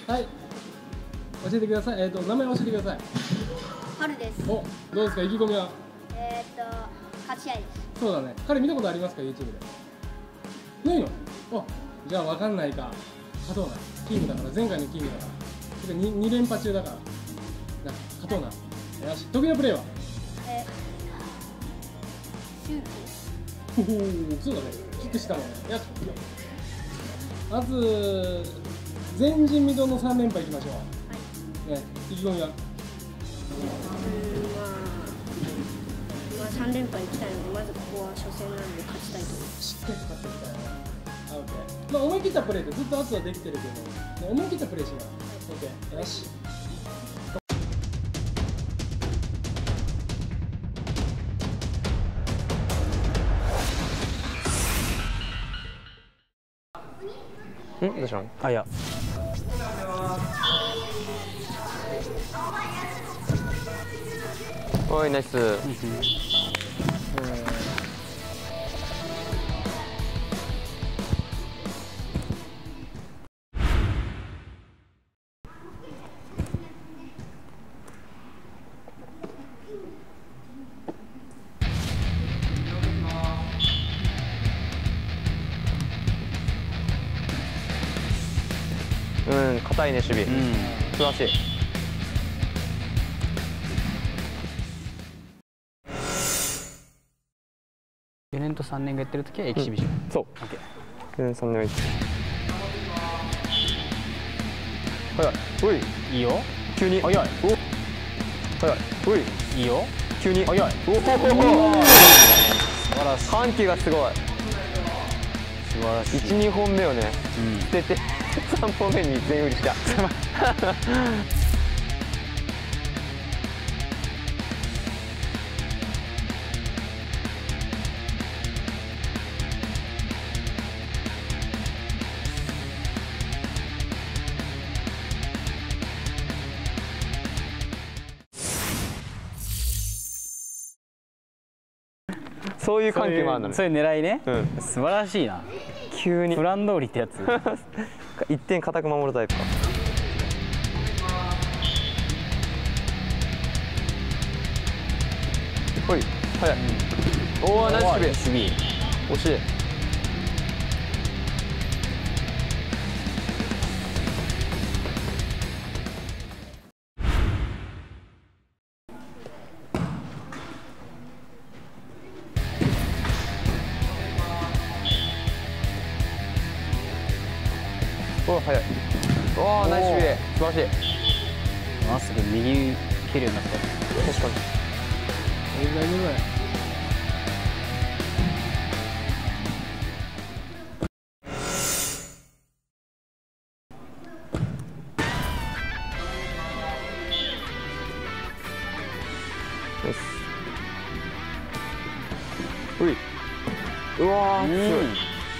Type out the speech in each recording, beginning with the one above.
はい、教えてください。名前教えてください。 春です。 お、どうですか、意気込みは。 勝ち合いです。 そうだね。彼見たことありますか、YouTube で。ないの。あ、じゃあ分かんないか。勝とうな。キングだから、前回のキングだから。2連覇中だから。勝とうな。よし、得意なプレーは。 シュート。そうだね。キックしたもんね。よし。まず前人未到の3連覇いきましょう。はい。ね、意気込みは。 まあ3連覇いきたいので、まずここは初戦なんで勝ちたいと思います。 しっかり勝っていきたいな。オッケー。まあ思い切ったプレーでずっと圧はできてるけど、思い切ったプレーしな。オッケー。よし。 どうしたの？あ、いや。おい、ナイス。硬いね、守備。素晴らしい。 4年と3年がやってるときはエキシビション。 そう。4年3年はいい。早い。おい。 いいよ。 急に。早い。お。早い。おい。 いいよ。 急に。早い。おお。素晴らしい。緩急がすごい。 素晴らしい。 1、2本目をね、捨てて3本目に全振りした。そういう緩急もあるのね。 そういう狙いね。 うん。 素晴らしいな。 急に。 プラン通りってやつ。 一点固く守るタイプか。ほい、早い。おお、ナイス守備。 守備。 惜しい。おお、早い。おお、ナイス守備。素晴らしい。 まっすぐ右蹴るようになった。 確かに。 大丈夫だよ。 うい。うわー、強い。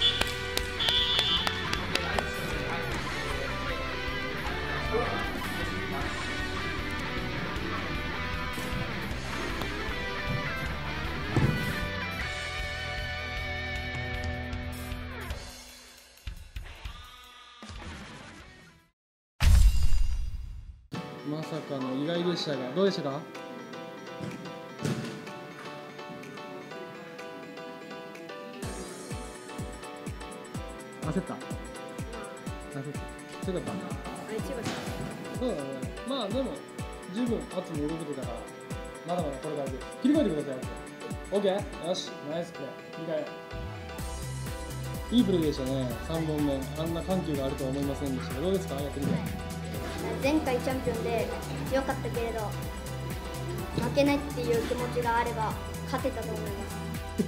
まさかの意外でしたが、どうでしたか？焦った。焦った。強かった。そうだね。まあでも十分圧に動けてたから、まだまだこれからです。切り替えてください。オッケー。よし、ナイスプレー。切り替え。いいプレーでしたね。3本目、あんな緩急があるとは思いませんでした。どうですか？やってみて。 前回チャンピオンで強かったけれど、負けないっていう気持ちがあれば勝てたと思います。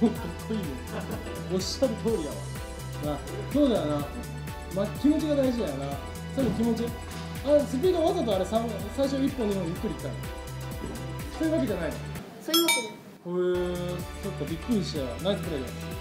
かっこいいね。おっしゃる通りやわ。な、そうだよな。まあ、気持ちが大事だよな。その気持ち。スピードわざとあれ最初1本2本ゆっくりいったの。そういうわけじゃないの。 そういうわけで。 そっか、びっくりしたよ。ナイスプレーです。